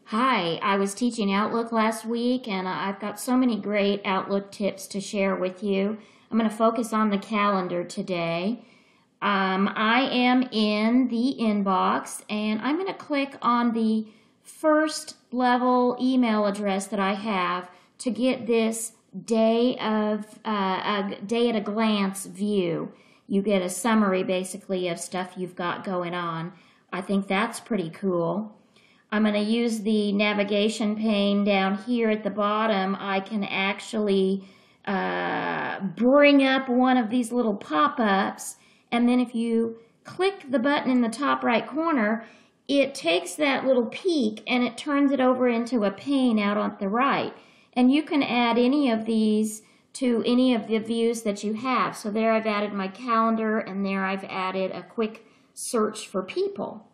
Hi, I was teaching Outlook last week and I've got so many great Outlook tips to share with you. I'm going to focus on the calendar today. I am in the inbox and I'm going to click on the first level email address that I have to get this day at a glance view. You get a summary basically of stuff you've got going on. I think that's pretty cool. I'm going to use the navigation pane down here at the bottom. I can actually bring up one of these little pop-ups, and then if you click the button in the top right corner, it takes that little peek and it turns it over into a pane out on the right. And you can add any of these to any of the views that you have. So there I've added my calendar, and there I've added a quick search for people.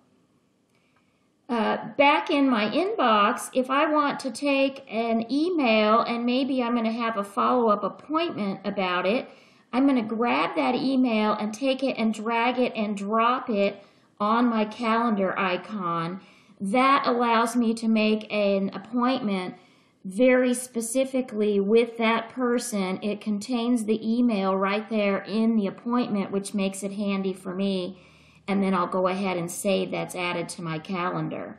Back in my inbox, if I want to take an email and maybe I'm going to have a follow-up appointment about it, I'm going to grab that email and take it and drag it and drop it on my calendar icon. That allows me to make an appointment very specifically with that person. It contains the email right there in the appointment, which makes it handy for me. And then I'll go ahead and save that's added to my calendar.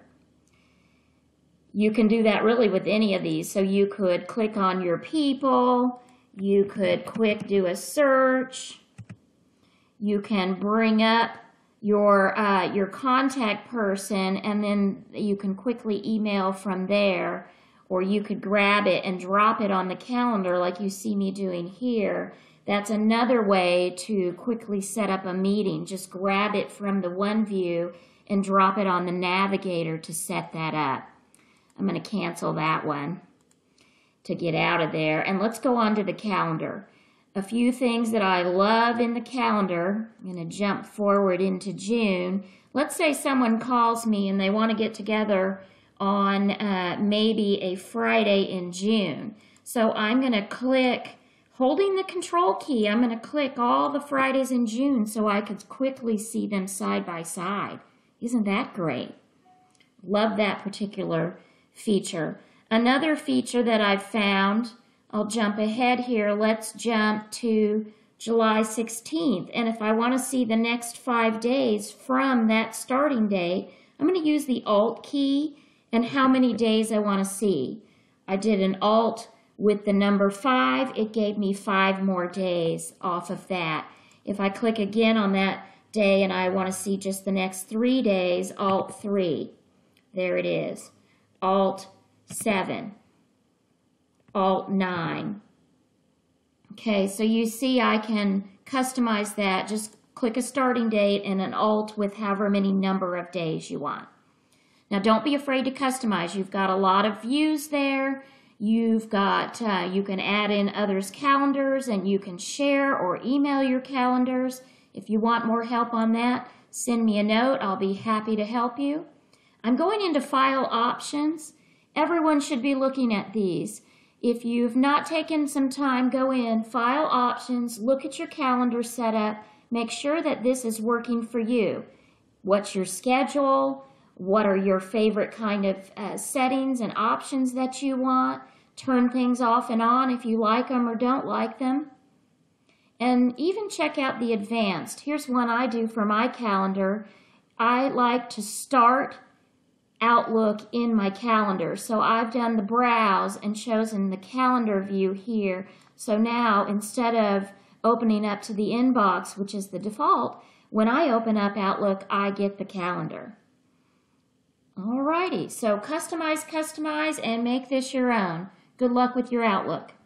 You can do that really with any of these. So you could click on your people, you could do a search, you can bring up your contact person, and then you can quickly email from there, or you could grab it and drop it on the calendar like you see me doing here. That's another way to quickly set up a meeting. Just grab it from the one view and drop it on the navigator to set that up. I'm going to cancel that one to get out of there. And let's go on to the calendar. A few things that I love in the calendar. I'm going to jump forward into June. Let's say someone calls me and they want to get together on maybe a Friday in June. So I'm going to click, holding the control key, I'm going to click all the Fridays in June so I could quickly see them side by side. Isn't that great? Love that particular feature. Another feature that I've found, I'll jump ahead here. Let's jump to July 16th. And if I want to see the next 5 days from that starting date, I'm going to use the Alt key and how many days I want to see. I did an Alt with the number 5, it gave me 5 more days off of that. If I click again on that day and I want to see just the next 3 days, Alt 3. There it is. Alt 7. Alt 9. Okay, so you see I can customize that. Just click a starting date and an Alt with however many number of days you want. Now don't be afraid to customize. You've got a lot of views there. You've got, you can add in others' calendars and you can share or email your calendars. If you want more help on that, send me a note. I'll be happy to help you. I'm going into File Options. Everyone should be looking at these. If you've not taken some time, go in, File Options, look at your calendar setup, make sure that this is working for you. What's your schedule? What are your favorite kind of settings and options that you want? Turn things off and on if you like them or don't like them. And even check out the advanced. Here's one I do for my calendar. I like to start Outlook in my calendar. So I've done the browse and chosen the calendar view here. So now instead of opening up to the inbox, which is the default, when I open up Outlook, I get the calendar. Alrighty, so customize, and make this your own. Good luck with your Outlook.